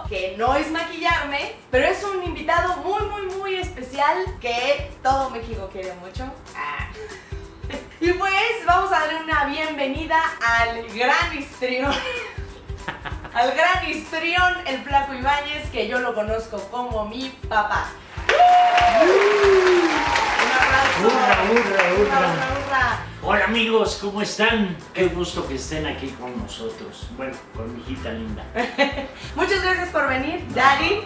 que no es maquillarme, pero es un invitado muy especial que todo México quiere mucho. Y pues vamos a darle una bienvenida al gran histrión. Al gran histrión, el Flaco Ibáñez, que yo lo conozco como mi papá. Un abrazo. ¡Hurra! Hola amigos, ¿cómo están? Qué gusto que estén aquí con nosotros. Bueno, con mi hijita linda. Muchas gracias por venir, Daddy.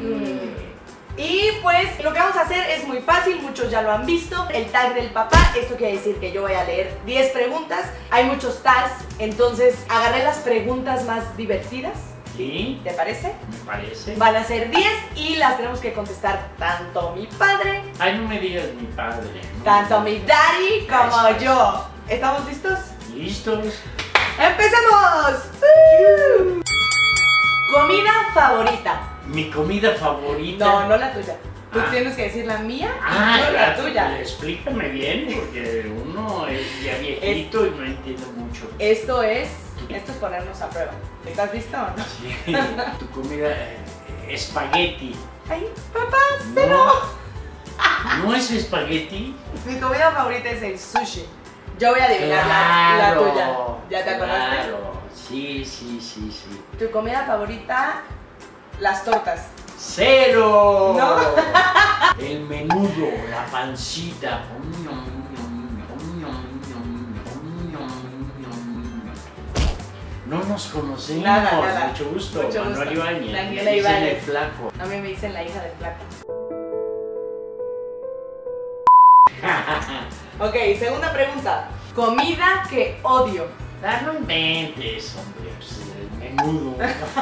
Y pues lo que vamos a hacer es muy fácil, muchos ya lo han visto, el tag del papá. Esto quiere decir que yo voy a leer 10 preguntas, hay muchos tags, entonces agarré las preguntas más divertidas. ¿Sí? ¿Te parece? Me parece. Van a ser 10 y las tenemos que contestar tanto mi padre, Ay, no me digas mi padre, ¿no? tanto mi daddy como Eso. yo. ¿Estamos listos? ¿Listos? ¡Empecemos! Comida favorita. Mi comida favorita. No la tuya. Tú tienes que decir la mía y yo la tuya. Explícame bien, porque uno es ya viejito y no entiende mucho. Esto es ponernos a prueba. ¿Estás listo o no? Sí. Tu comida, espagueti. Ay, papá, cero. ¿No es espagueti? Mi comida favorita es el sushi. Yo voy a adivinar la tuya. ¿Ya te acordaste? Claro, sí. Tu comida favorita, las tortas. ¡Cero! ¿No? El menudo, la pancita. No nos conocemos. Nada. Mucho gusto. Mucho Manuel gusto. Ibáñez. Daniela Me dicen Ibáñez. el Flaco. A mí me dicen la hija del Flaco. Ok, segunda pregunta. Comida que odio. No inventes, hombre. Pues, el menudo.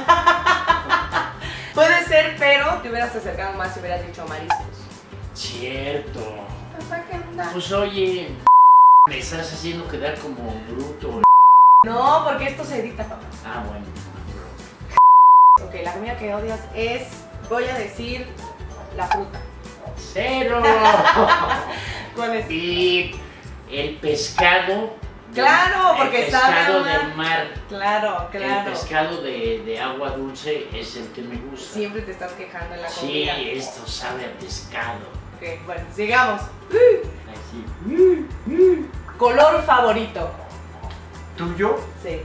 Puede ser, pero te hubieras acercado más si hubieras dicho mariscos. Cierto. Papá, ¿qué onda? Pues oye, me estás haciendo quedar como bruto. No, porque esto se edita, papá. Ah, bueno. Ok, la comida que odias es, voy a decir, la fruta. ¡Cero! ¿Cuál es? Y el pescado. Claro, porque el sabe pescado a mar. del mar. Claro. El pescado de agua dulce es el que me gusta. Siempre te estás quejando en la Sí, comida. esto sabe a pescado. Ok, bueno, sigamos. Así. Color favorito. ¿Tuyo? Sí.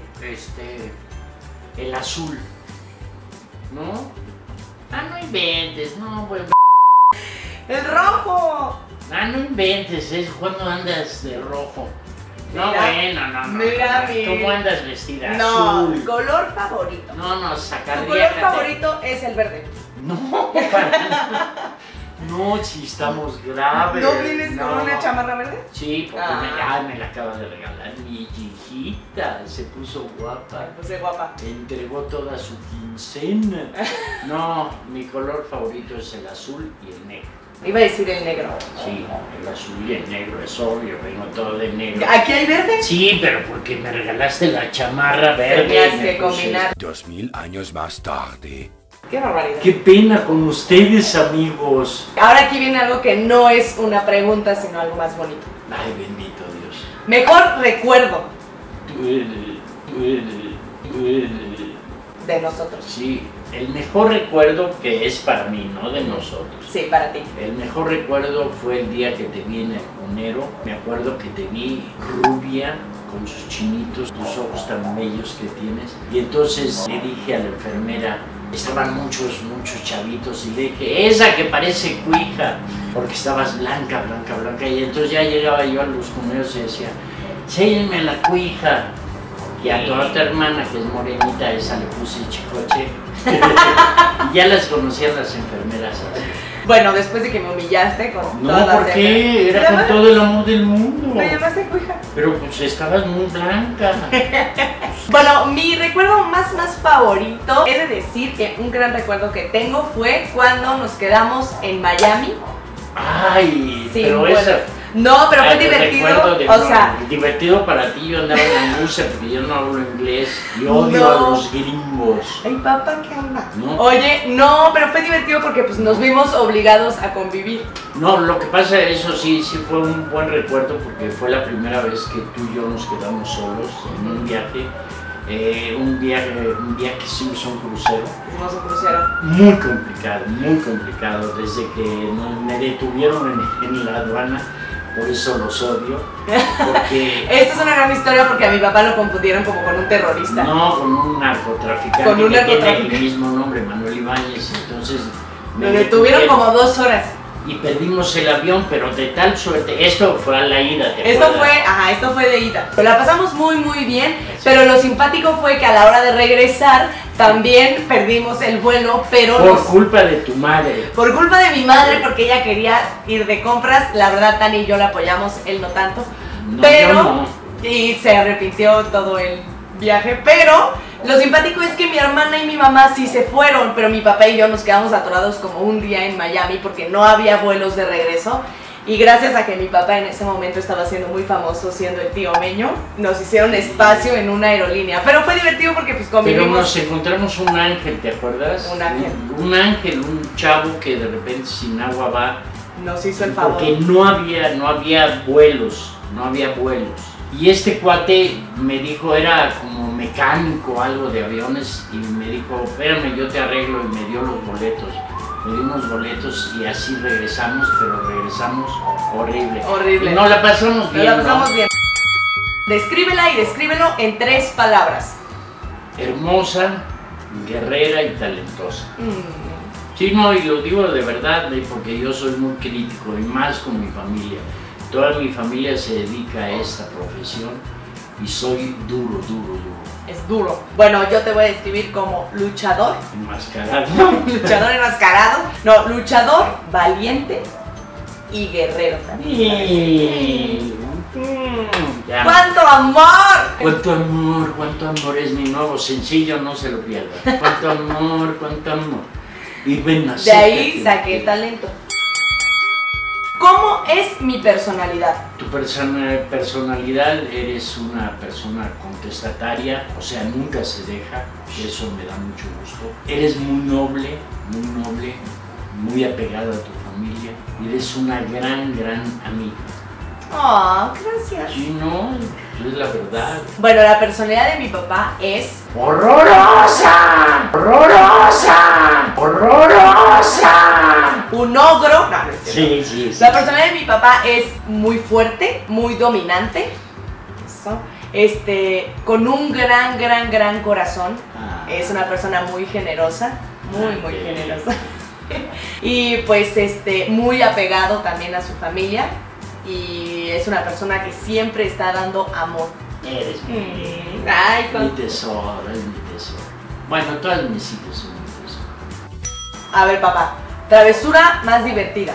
El azul. ¿No? No inventes, no, güey. El rojo. No inventes, es cuando andas de rojo. No, Mira, bueno, no. mira, ¿Cómo andas vestida? No, Azul. color favorito. No, Tu sacar color favorito es el verde. No, para nada. No, si estamos graves. ¿No vienes con una chamarra verde? Sí, porque Ah. me la acaba de regalar mi hijita. Se puso guapa. Me puse guapa. Entregó toda su quincena. No, mi color favorito es el azul y el negro. Iba a decir el negro. Sí, el azul y el negro, es obvio, vengo todo de negro. ¿Aquí hay verde? Sí, pero porque me regalaste la chamarra verde. Tenías y me que puse- combinar. 2000 años más tarde. Qué barbaridad. Qué pena con ustedes, amigos. Ahora aquí viene algo que no es una pregunta, sino algo más bonito. Ay, bendito Dios. Mejor recuerdo Duele. de nosotros. Sí, el mejor recuerdo que es para mí, no de nosotros. Sí, para ti. El mejor recuerdo fue el día que te vi en el Conero. Me acuerdo que te vi rubia, con sus chinitos, tus ojos tan bellos que tienes. Y entonces le dije a la enfermera, estaban muchos chavitos, y le dije, esa que parece cuija, porque estabas blanca. Y entonces ya llegaba yo a los comeros y decía, séñenme a la cuija. Y a toda tu hermana, que es morenita, esa le puse chicoche. Y ya las conocían las enfermeras así. Bueno, después de que me humillaste con No, todas ¿por las qué? Era con todo el amor del mundo. ¿Me llamaste cuija? Pero pues estabas muy blanca. Bueno, mi recuerdo más favorito, he de decir que un gran recuerdo que tengo fue cuando nos quedamos en Miami. Ay, Sí, pero bueno. esa... No, pero fue Ay, divertido. recuerdo de- O no, sea, divertido para ti, yo andaba en la música porque yo no hablo inglés y odio No. a los gringos. ay papá, ¿qué onda? ¿No? Oye, no, pero fue divertido porque pues nos vimos obligados a convivir. No, lo que pasa, eso sí fue un buen recuerdo porque fue la primera vez que tú y yo nos quedamos solos en un viaje un día que hicimos un crucero. Hicimos un crucero. Muy complicado, desde que me detuvieron en la aduana, por eso los odio. Porque Esta es una gran historia porque a mi papá lo confundieron como con un terrorista. no, con un narcotraficante Con un que tiene narcotraficante. el mismo nombre, Manuel Ibáñez, entonces Lo detuvieron como 2 horas. y perdimos el avión, pero de tal suerte, esto fue a la ida, ¿te Esto acuerdas? esto fue de ida. La pasamos muy bien, pero lo simpático fue que a la hora de regresar también perdimos el vuelo, pero Por culpa de tu madre. por culpa de mi madre, porque ella quería ir de compras. La verdad, Tani y yo la apoyamos, él no tanto. No, pero, yo no. y se arrepintió todo el viaje, pero lo simpático es que mi hermana y mi mamá sí se fueron, pero mi papá y yo nos quedamos atorados como un día en Miami porque no había vuelos de regreso. Y gracias a que mi papá en ese momento estaba siendo muy famoso, siendo el tío Meño, nos hicieron espacio en una aerolínea. Pero fue divertido porque pues Pero convivimos. nos encontramos un ángel, ¿te acuerdas? Un ángel. Un ángel, un chavo que de repente sin agua va. Nos hizo el favor. Porque no había vuelos. Y este cuate me dijo, era como mecánico, algo de aviones, y me dijo, espérame, yo te arreglo, y me dio los boletos. Me dio unos boletos y así regresamos, pero regresamos horrible. Horrible. Y no la pasamos bien, la pasamos ¿no? bien. Descríbela y descríbelo en 3 palabras. Hermosa, guerrera y talentosa. Sí, no, y lo digo de verdad, porque yo soy muy crítico, y más con mi familia. Toda mi familia se dedica a esta profesión y soy duro. Es duro. Bueno, yo te voy a describir como luchador. Enmascarado. Luchador enmascarado. No, luchador, valiente y guerrero también. Y... ya. ¡Cuánto amor! Cuánto amor es mi nuevo sencillo, no se lo pierda. Cuánto amor. Y ven a De ahí saqué el talento. ¿Cómo es mi personalidad? Tu personalidad, eres una persona contestataria, o sea, nunca se deja, eso me da mucho gusto. Eres muy noble, muy apegada a tu familia, y eres una gran amiga. Oh, gracias. Sí, no, es la verdad. Bueno, la personalidad de mi papá es... ¡Horrorosa! un ogro. No, no es cierto. Sí. La personalidad de mi papá es muy fuerte, muy dominante. Eso. Con un gran corazón. Ah. Es una persona muy generosa, muy Ok. generosa. Y pues muy apegado también a su familia. Y es una persona que siempre está dando amor. Eres mi Ay, mi tesoro, es mi tesoro. Bueno, todas mis hijas son mi tesoro. A ver, papá, travesura más divertida.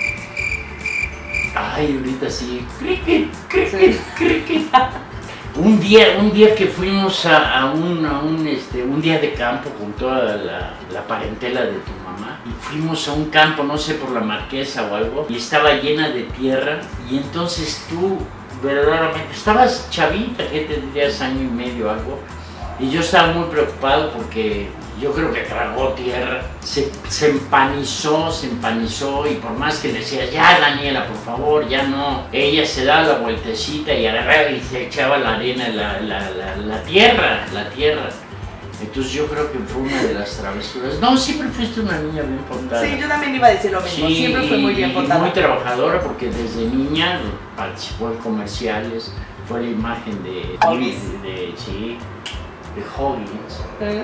Ay, ahorita sí. Cricket. Un día que fuimos a un día de campo con toda la parentela de tu mamá, y fuimos a un campo, no sé, por la Marquesa o algo, y estaba llena de tierra, y entonces tú verdaderamente estabas chavita, que tendrías 1 año y medio o algo, y yo estaba muy preocupado porque yo creo que tragó tierra, se empanizó, y por más que le decías, ya Daniela, por favor, ya no, ella se daba la vueltecita y agarraba y se echaba la arena, la tierra. Entonces yo creo que fue una de las travesuras. No, siempre fuiste una niña bien portada. Sí, yo también iba a decir lo mismo. Sí, Siempre fue muy bien y portada. muy trabajadora, porque desde niña participó en comerciales, fue la imagen de Huggies. de Huggies.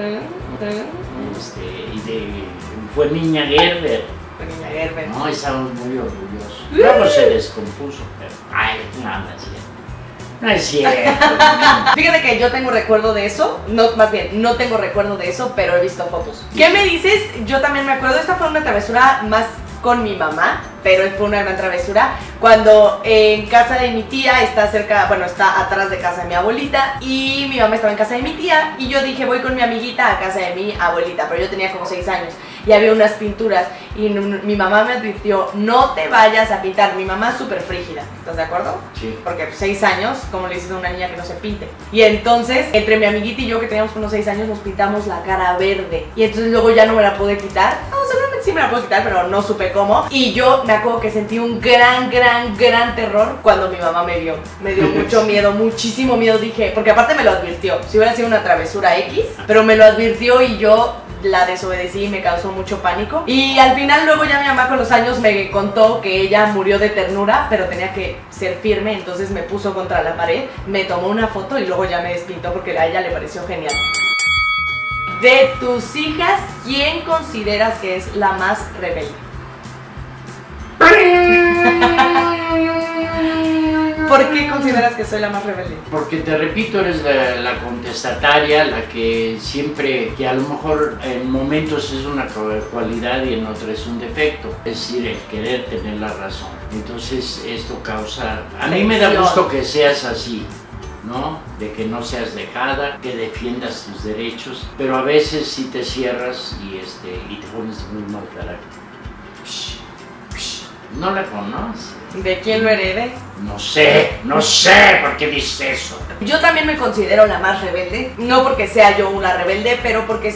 Fue niña Gerber. Niña Gerber. No, estábamos muy orgullosos. Luego se descompuso, pero ay, no es cierto. Fíjate que yo tengo recuerdo de eso, más bien, no tengo recuerdo de eso, pero he visto fotos. ¿Qué me dices? Yo también me acuerdo, esta fue una travesura más con mi mamá, pero fue una gran travesura. Cuando en casa de mi tía, está atrás de casa de mi abuelita, y mi mamá estaba en casa de mi tía, y yo dije, voy con mi amiguita a casa de mi abuelita, pero yo tenía como 6 años. Y había unas pinturas y mi mamá me advirtió, no te vayas a pintar. Mi mamá es súper frígida, ¿estás de acuerdo? Sí. Porque 6 años, como le dices a una niña que no se pinte. Y entonces, entre mi amiguita y yo, que teníamos unos 6 años, nos pintamos la cara verde. Y entonces luego ya no me la pude quitar. No, seguramente sí me la puedo quitar, pero no supe cómo. Y yo me acuerdo que sentí un gran terror cuando mi mamá me vio. Me dio mucho miedo, muchísimo miedo, dije, porque aparte me lo advirtió. Si hubiera sido una travesura X, pero me lo advirtió y yo la desobedecí y me causó mucho pánico. Y al final luego ya mi mamá con los años me contó que ella murió de ternura, pero tenía que ser firme, entonces me puso contra la pared, me tomó una foto y luego ya me despintó porque a ella le pareció genial. De tus hijas, ¿quién consideras que es la más rebelde? ¿Por qué consideras que soy la más rebelde? Porque te repito, eres la contestataria, la que siempre, que a lo mejor en momentos es una cualidad y en otros es un defecto, es decir, el querer tener la razón. Entonces esto causa, a mí me da gusto que seas así, ¿no? De que no seas dejada, que defiendas tus derechos, pero a veces sí te cierras y te pones muy mal carácter. ¿No la conoces? ¿De quién lo herede? No sé por qué dices eso. Yo también me considero la más rebelde, no porque sea yo una rebelde, pero porque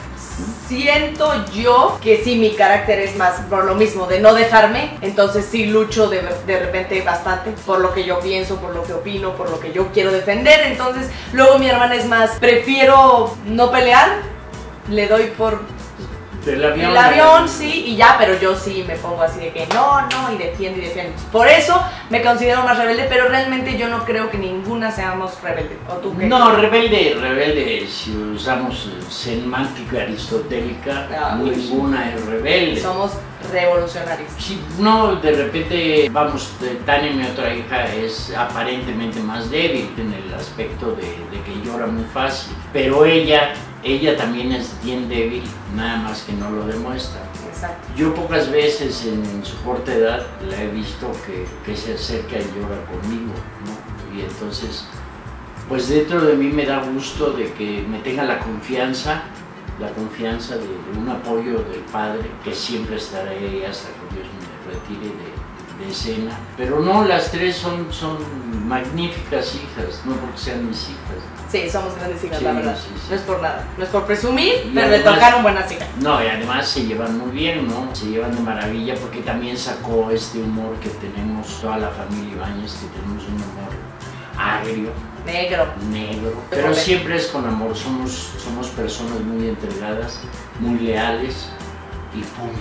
siento yo que sí, mi carácter es más por lo mismo, de no dejarme, entonces sí lucho de repente bastante por lo que yo pienso, por lo que opino, por lo que yo quiero defender. Entonces luego mi hermana es más, prefiero no pelear, le doy por el avión. El avión, sí, y ya, pero yo sí me pongo así de que no, y defiendo. Por eso me considero más rebelde, pero realmente yo no creo que ninguna seamos rebeldes. ¿O tú qué? No, rebelde, si usamos semántica aristotélica, ninguna es rebelde. Somos revolucionarios. Sí, no, de repente, vamos, Tania, mi otra hija, es aparentemente más débil en el aspecto de que llora muy fácil, pero ella también es bien débil, nada más que no lo demuestra. Exacto. Yo pocas veces en su corta edad la he visto que se acerca y llora conmigo, ¿no? Y entonces, pues dentro de mí me da gusto de que me tenga la confianza de un apoyo del padre, que siempre estará ahí hasta que Dios me retire de escena. Pero no, las tres son magníficas hijas, no porque sean mis hijas. Sí, somos grandes hijas, Sí, la verdad. sí. No es por nada, no es por presumir, Y pero además, le tocaron buenas hijas. No, y además se llevan muy bien, ¿no? Se llevan de maravilla porque también sacó este humor que tenemos toda la familia Ibáñez, que tenemos un humor agrio, negro, pero siempre es con amor. Somos personas muy entregadas, muy leales y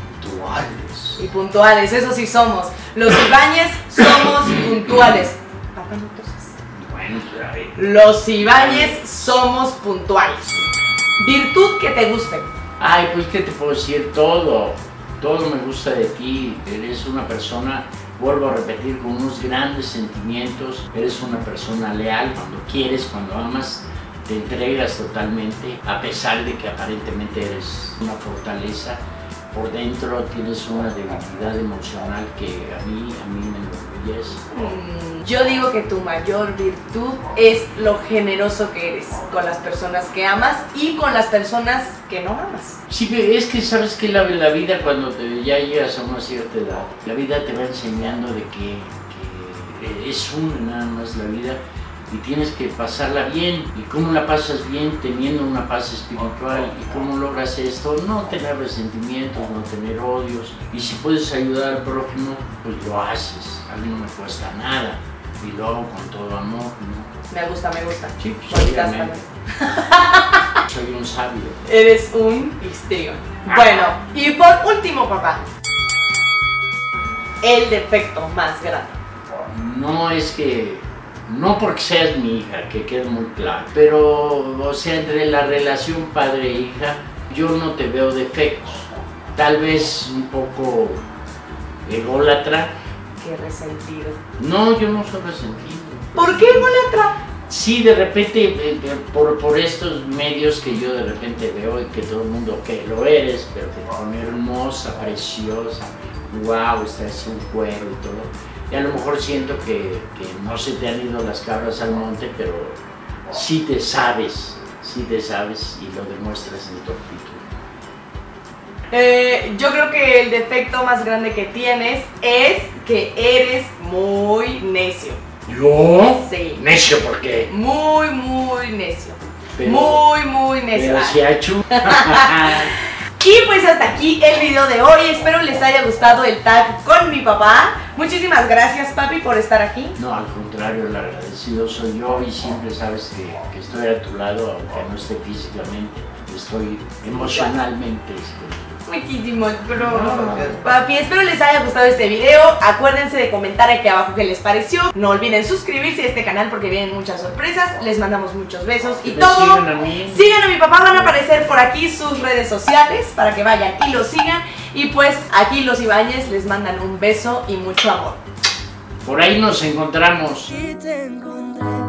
puntuales. Eso sí somos. Los Ibáñez somos puntuales. Papá, no tosas. Bueno, pues a ver. Los Ibáñez somos puntuales. Virtud que te guste. Ay, pues qué te puedo decir, todo me gusta de ti. Eres una persona, vuelvo a repetir, con unos grandes sentimientos. Eres una persona leal cuando quieres, cuando amas, te entregas totalmente, a pesar de que aparentemente eres una fortaleza. Por dentro tienes una debilidad emocional que a mí me enorgullece. Yo digo que tu mayor virtud es lo generoso que eres con las personas que amas y con las personas que no amas. Sí, es que sabes que la vida, cuando ya llegas a una cierta edad, la vida te va enseñando de que es una nada más la vida y tienes que pasarla bien. ¿Y cómo la pasas bien? Teniendo una paz espiritual. ¿Y cómo logras esto? No tener resentimientos, no tener odios. Y si puedes ayudar al prójimo, pues lo haces. A mí no me cuesta nada y lo hago con todo amor, ¿no? Me gusta. Sí, pues obviamente. Soy un sabio. Eres un histrión. Bueno, y por último, papá, el defecto más grande. No porque seas mi hija, que quede muy claro, pero, o sea, entre la relación padre-hija, yo no te veo defectos. Tal vez un poco ególatra. Qué resentido. No, yo no soy resentido. ¿Por qué ególatra? Sí, de repente, por estos medios que yo de repente veo y que todo el mundo, que lo eres, pero te pone hermosa, preciosa, wow, está así un cuero y todo. Y a lo mejor siento que no se te han ido las cabras al monte, pero sí te sabes y lo demuestras en tu actitud. Yo creo que el defecto más grande que tienes es que eres muy necio. ¿Yo? Sí. ¿Necio por qué? Muy necio. Pero, muy necio. Pero si ha hecho. Y pues hasta aquí el video de hoy. Espero les haya gustado el tag con mi papá. Muchísimas gracias, papi, por estar aquí. No, al contrario, el agradecido soy yo y siempre sabes que estoy a tu lado, aunque no esté físicamente, estoy emocionalmente. Muchísimos gracias, papi. Espero les haya gustado este video. Acuérdense de comentar aquí abajo qué les pareció. No olviden suscribirse a este canal porque vienen muchas sorpresas. Les mandamos muchos besos y todo. Sigan a mí. Sigan a mi papá, van a aparecer por aquí sus redes sociales para que vayan y lo sigan. Y pues aquí los Ibáñez les mandan un beso y mucho amor. Por ahí nos encontramos. Y te encontré.